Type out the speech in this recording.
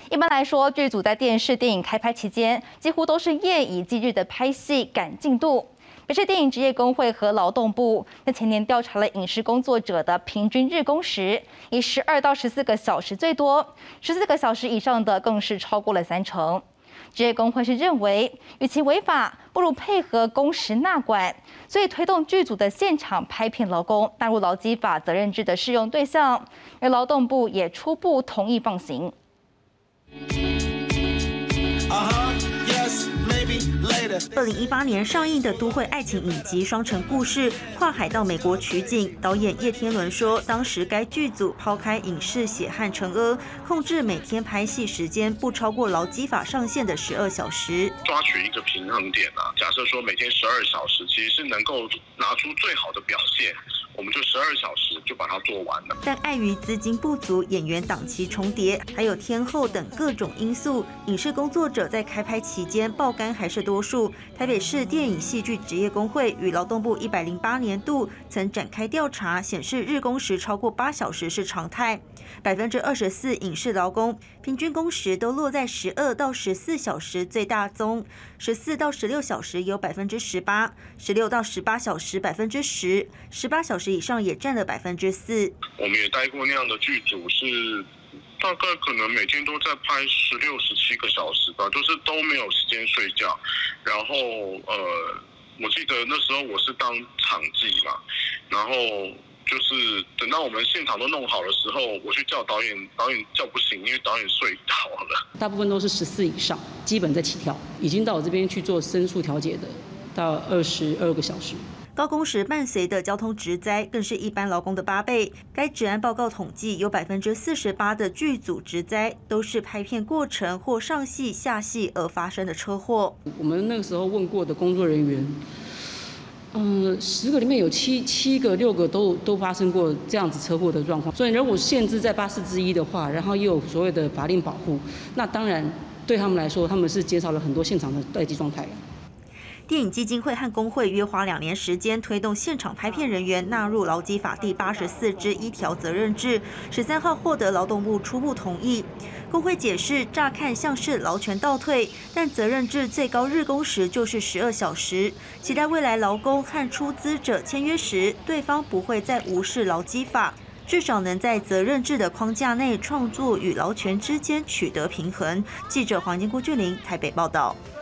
一般来说，剧组在电视、电影开拍期间，几乎都是夜以继日的拍戏赶进度。北市电影职业工会和劳动部在前年调查了影视工作者的平均日工时，以12到14个小时最多，14个小时以上的更是超过了30%。职业工会是认为，与其违法，不如配合工时纳管，所以推动剧组的现场拍片劳工纳入劳基法责任制的适用对象，而劳动部也初步同意放行。 2018年上映的都会爱情影集《双城故事》跨海到美国取景，导演叶天伦说，当时该剧组抛开影视血汗成疴，控制每天拍戏时间不超过劳基法上限的12小时， 抓取一个平衡点啊。假设说每天12小时，其实是能够拿出最好的表现。我们就12小时就把它做完了， 但碍于资金不足、演员档期重叠，还有天候等各种因素，影视工作者在开拍期间爆肝还是多数。台北市电影戏剧职业工会与劳动部108年度曾展开调查，显示日工时超过8小时是常态，24%影视劳工平均工时都落在12到14小时最大宗，14到16小时有18%，16到18小时10%，18小时以上也占了4%。 我们也待过那样的剧组，是大概可能每天都在拍16、17个小时吧，就是都没有时间睡觉。然后我记得那时候我是当场记嘛，然后就是等到我们现场都弄好的时候，我去叫导演，导演叫不醒，因为导演睡着了。 大部分都是14以上，基本在起跳，已经到我这边去做申诉调解的，到22个小时。 高工时伴随的交通职灾更是一般劳工的8倍。该职安报告统计，有48%的剧组职灾都是拍片过程或上戏下戏而发生的车祸。 我们那个时候问过的工作人员，10个里面有7个、6个都发生过这样子车祸的状况。所以如果限制在1/8的话，然后又有所谓的法令保护，那当然对他们来说，他们是减少了很多现场的待机状态。 电影基金会和工会约花2年时间，推动现场拍片人员纳入劳基法第84之1条责任制。13号获得劳动部初步同意。工会解释，乍看像是劳权倒退，但责任制最高日工时就是12小时。期待未来劳工和出资者签约时，对方不会再无视劳基法，至少能在责任制的框架内创作与劳权之间取得平衡。记者黄金郭俊霖台北报道。